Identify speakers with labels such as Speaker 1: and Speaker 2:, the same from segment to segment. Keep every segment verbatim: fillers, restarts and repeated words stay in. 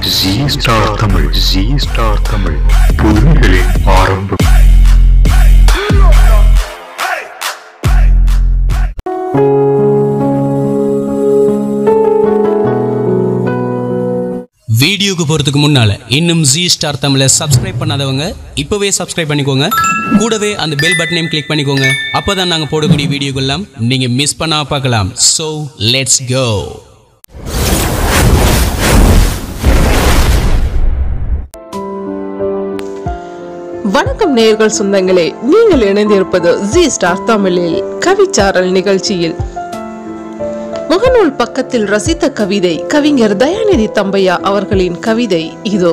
Speaker 1: ஜீ star Tamil. Zee star Tamil புதுமைகளின் ஆரம்பம்.
Speaker 2: வீடியோக்கு போறதுக்கு முன்னால இன்னும் ஜீ ஸ்டார் தமிழை சப்ஸ்கிரைப் பண்ணாதவங்க இப்பவே சப்ஸ்கிரைப் பண்ணிக்கோங்க. கூடவே அந்த பெல் பட்டனையும் கிளிக் பண்ணிக்கோங்க. அப்பதான் நாங்க போடக்கூடிய வீடியோக்கள் எல்லாம் நீங்க மிஸ் பண்ணாம பார்க்கலாம். So let's go.
Speaker 3: வணக்கம் நேயர்கள் சொந்தங்களே, நீங்கள் இணைந்திருப்பது ஜீ ஸ்டார் தமிழில் கவிச்சாரல் நிகழ்ச்சியில். முகநூல் பக்கத்தில் ரசித்த கவிதை கவிஞர் தயாநிதி தம்பையா அவர்களின் கவிதை இதோ.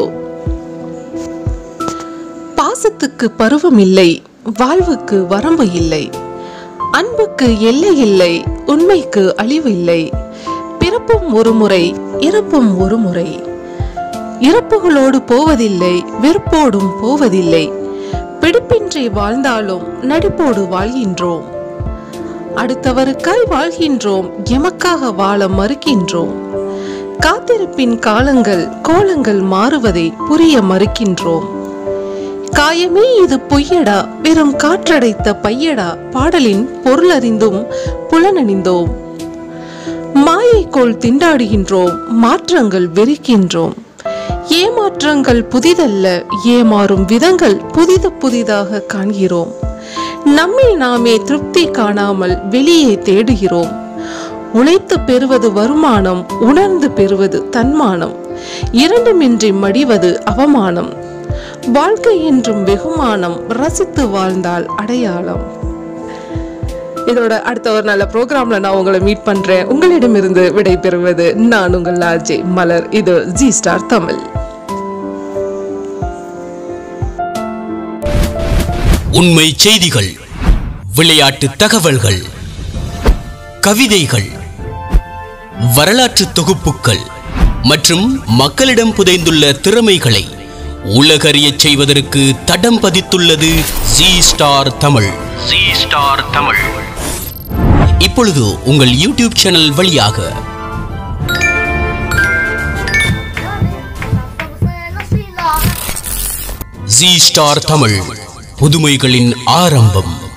Speaker 3: பாசத்துக்கு பருவம் இல்லை, வாழ்வுக்கு வரம்பு இல்லை, அன்புக்கு எல்லை இல்லை, உண்மைக்கு அழிவு இல்லை. பிறப்பும் ஒரு முறை, இறப்பும் ஒரு முறை. இறப்புகளோடு போவதில்லை, வெறுப்போடும் போவதில்லை. பிடிப்பின்றி வாழ்ந்தாலும் நடிப்போடு வாழ்கின்றோம். அடுத்தவருக்காய் வாழ்கின்றோம், எமக்காக வாழ மறுக்கின்றோம். காத்திருப்பின் காலங்கள் கோலங்கள் மாறுவதை புரிய மறுக்கின்றோம். காயமே இது பொய்யடா, வெறும் காற்றடைத்த பையடா பாடலின் பொருளறிந்தும் புலனணிந்தோம். மாயைக்கோள் திண்டாடுகின்றோம், மாற்றங்கள் வெறுக்கின்றோம். ஏமாற்றங்கள் புதிதல்ல, ஏமாறும் விதங்கள் புதித புதிதாக காண்கிறோம். நம்மில் நாமே திருப்தி காணாமல் வெளியே தேடுகிறோம். உழைத்து பெறுவது வருமானம், உணர்ந்து பெறுவது தன்மானம். இரண்டுமின்றி மடிவது அவமானம். வாழ்க்கை என்றும் வெகுமானம், ரசித்து வாழ்ந்தால் அடையாளம். இதோட அடுத்த ஒரு நல்ல ப்ரோக்ராம்ல நான் உங்களை மீட் பண்றேன். உங்களிடமிருந்து விடை பெறுவது நான் உங்கள் ஆர்ஜே மலர். இது ஜீ ஸ்டார் தமிழ்.
Speaker 2: உண்மை செய்திகள், விளையாட்டு தகவல்கள், கவிதைகள், வரலாற்று தொகுப்புகள் மற்றும் மக்களிடம் புதைந்துள்ள திறமைகளை உலகறியச் செய்வதற்கு தடம் பதித்துள்ளது Zee star Tamil. Zee star Tamil இப்பொழுது உங்கள் யூடியூப் சேனல் வழியாக ஜீ ஸ்டார் தமிழ் புதுமைகளின் ஆரம்பம்.